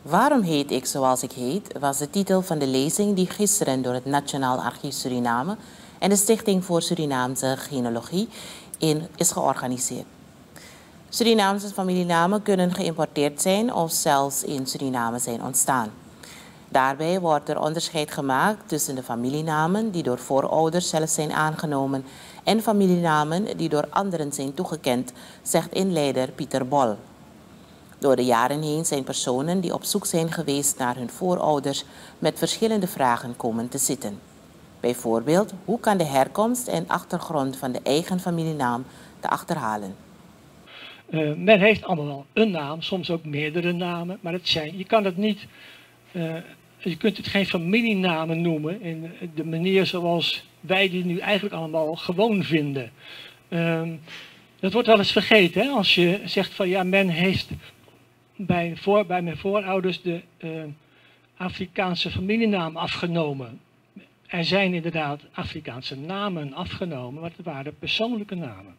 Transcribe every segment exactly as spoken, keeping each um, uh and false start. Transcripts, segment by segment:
Waarom heet ik zoals ik heet, was de titel van de lezing die gisteren door het Nationaal Archief Suriname en de Stichting voor Surinaamse Genealogie in is georganiseerd. Surinaamse familienamen kunnen geïmporteerd zijn of zelfs in Suriname zijn ontstaan. Daarbij wordt er onderscheid gemaakt tussen de familienamen die door voorouders zelf zijn aangenomen en familienamen die door anderen zijn toegekend, zegt inleider Pieter Bol. Door de jaren heen zijn personen die op zoek zijn geweest naar hun voorouders met verschillende vragen komen te zitten. Bijvoorbeeld, hoe kan de herkomst en achtergrond van de eigen familienaam te achterhalen? Uh, men heeft allemaal wel een naam, soms ook meerdere namen, maar het zijn, je kan het niet, uh, je kunt het geen familienamen noemen in de manier zoals wij die nu eigenlijk allemaal gewoon vinden. Uh, dat wordt wel eens vergeten, hè? Als je zegt van ja, men heeft bij, voor, bij mijn voorouders de uh, Afrikaanse familienaam afgenomen. Er zijn inderdaad Afrikaanse namen afgenomen, maar het waren persoonlijke namen.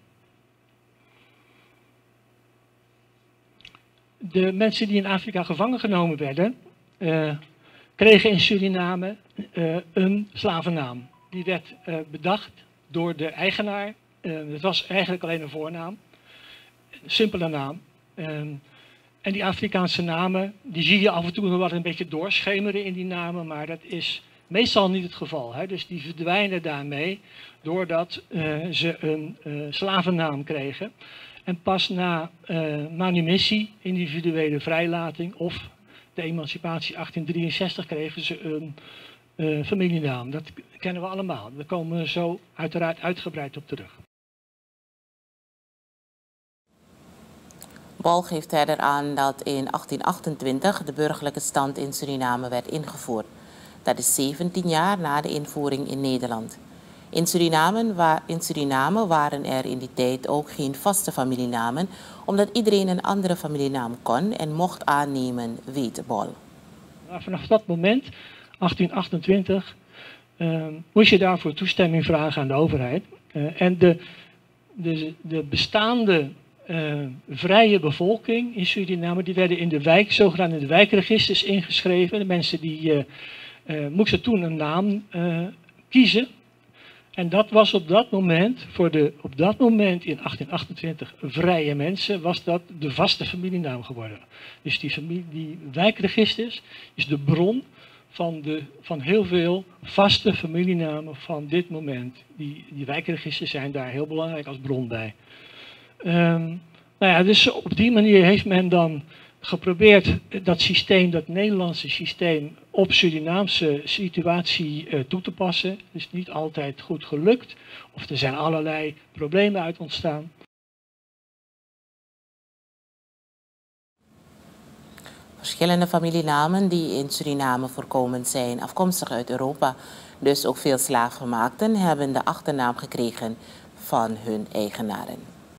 De mensen die in Afrika gevangen genomen werden, uh, kregen in Suriname uh, een slavennaam. Die werd uh, bedacht door de eigenaar. Uh, dat was eigenlijk alleen een voornaam. Een simpele naam. Uh, en die Afrikaanse namen, die zie je af en toe nog wel een beetje doorschemeren in die namen, maar dat is meestal niet het geval. Hè? Dus die verdwijnen daarmee doordat uh, ze een uh, slavennaam kregen. En pas na uh, manumissie, individuele vrijlating of de emancipatie achttien drieënzestig kregen ze een uh, familienaam. Dat kennen we allemaal. Daar komen we zo uiteraard uitgebreid op terug. Bol geeft verder aan dat in achttien achtentwintig de burgerlijke stand in Suriname werd ingevoerd. Dat is zeventien jaar na de invoering in Nederland. In Suriname, wa in Suriname waren er in die tijd ook geen vaste familienamen, omdat iedereen een andere familienaam kon en mocht aannemen, weet Bol. Vanaf dat moment, achttien achtentwintig, uh, moest je daarvoor toestemming vragen aan de overheid. Uh, en de, de, de bestaande uh, vrije bevolking in Suriname, die werden in de wijk, zogenaamd in de wijkregisters ingeschreven. De mensen die uh, uh, moesten toen een naam uh, kiezen. En dat was op dat moment, voor de op dat moment in achttien achtentwintig vrije mensen, was dat de vaste familienaam geworden. Dus die, familie, die wijkregisters is de bron van, de, van heel veel vaste familienamen van dit moment. Die, die wijkregisters zijn daar heel belangrijk als bron bij. Um, nou ja, dus op die manier heeft men dan geprobeerd dat systeem, dat Nederlandse systeem, op Surinaamse situatie uh, toe te passen. Het is niet altijd goed gelukt, of er zijn allerlei problemen uit ontstaan. Verschillende familienamen die in Suriname voorkomend zijn, afkomstig uit Europa, dus ook veel slaafgemaakten, hebben de achternaam gekregen van hun eigenaren.